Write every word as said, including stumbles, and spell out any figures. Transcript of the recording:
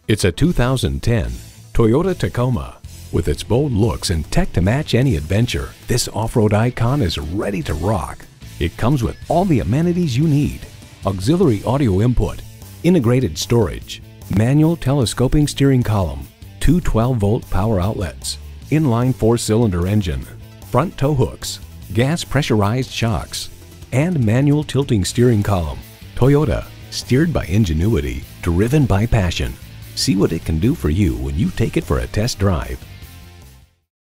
It's a two thousand ten Toyota Tacoma. With its bold looks and tech to match any adventure, this off-road icon is ready to rock. It comes with all the amenities you need: auxiliary audio input, integrated storage, manual telescoping steering column, two twelve volt power outlets, inline four-cylinder engine, front tow hooks, gas pressurized shocks, and manual tilting steering column. Toyota, steered by ingenuity, driven by passion. See what it can do for you when you take it for a test drive.